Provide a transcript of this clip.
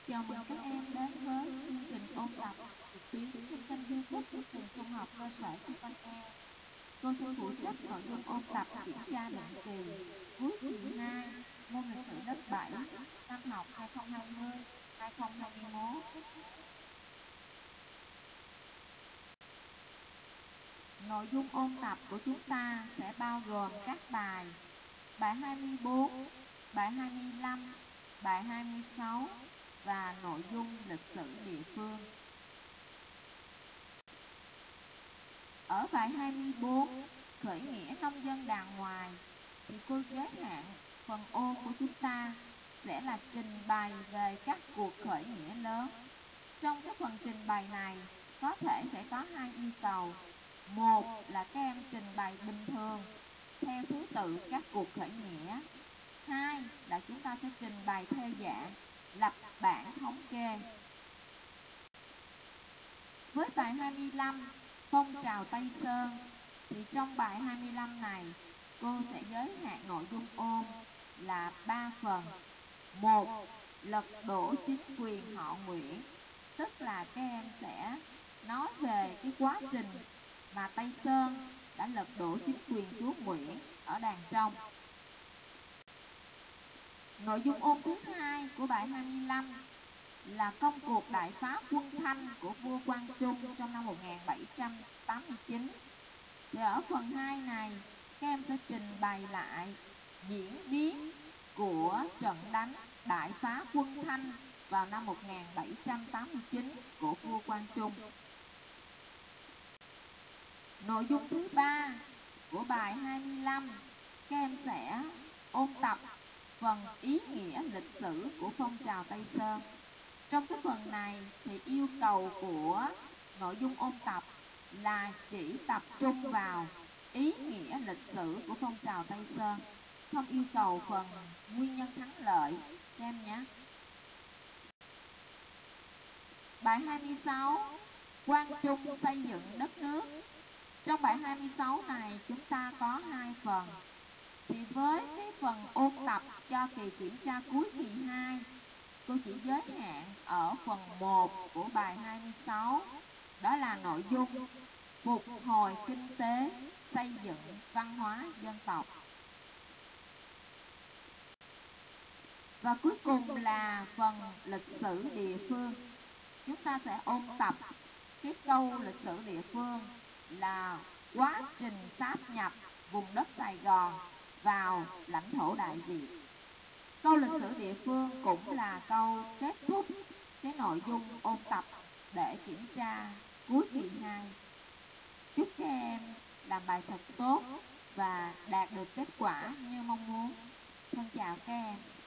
Chào mừng các em đến với chương trình ôn tập trực tuyến trên kênh YouTube của trường Trung học cơ sở Trung Văn E. Cô sẽ phụ trách nội dung ôn tập kiểm tra định kỳ cuối kỳ 2 môn lịch sử lớp 7 năm học 2020-2021. Nội dung ôn tập của chúng ta sẽ bao gồm các bài 24, bài 25, bài 26 và nội dung lịch sử địa phương. Ở bài 24, khởi nghĩa nông dân đàng hoàng, thì cô giới hạn phần ô của chúng ta sẽ là trình bày về các cuộc khởi nghĩa lớn. Trong cái phần trình bày này có thể sẽ có hai yêu cầu. Một là các em trình bày bình thường theo thứ tự các cuộc khởi nghĩa. Hai là chúng ta sẽ trình bày theo dạng lập bảng thống kê. Với bài 25, phong trào Tây Sơn, thì trong bài 25 này cô sẽ giới hạn nội dung ôn là 3 phần. Một, lật đổ chính quyền họ Nguyễn, tức là các em sẽ nói về cái quá trình mà Tây Sơn đã lật đổ chính quyền chúa Nguyễn ở Đàn Trong. Nội dung ôn thứ hai của bài 25 là công cuộc đại phá quân Thanh của vua Quang Trung trong năm 1789. Thì ở phần 2 này các em sẽ trình bày lại diễn biến của trận đánh đại phá quân Thanh vào năm 1789 của vua Quang Trung. Nội dung thứ ba của bài 25, các em sẽ ôn tập phần ý nghĩa lịch sử của phong trào Tây Sơn. Trong cái phần này thì yêu cầu của nội dung ôn tập là chỉ tập trung vào ý nghĩa lịch sử của phong trào Tây Sơn, không yêu cầu phần nguyên nhân thắng lợi các em nhé. Bài 26, Quang Trung xây dựng đất nước. Trong bài 26 này chúng ta có hai phần. Thì với cái phần ôn tập cho kỳ kiểm tra cuối kỳ 2, cô chỉ giới hạn ở phần 1 của bài 26, đó là nội dung phục hồi kinh tế, xây dựng văn hóa dân tộc. Và cuối cùng là phần lịch sử địa phương. Chúng ta sẽ ôn tập cái câu lịch sử địa phương là quá trình sáp nhập vùng đất Sài Gòn vào lãnh thổ Đại Việt. Câu lịch sử địa phương cũng là câu kết thúc cái nội dung ôn tập để kiểm tra cuối kỳ 2. Chúc các em làm bài thật tốt và đạt được kết quả như mong muốn. Thân chào các em.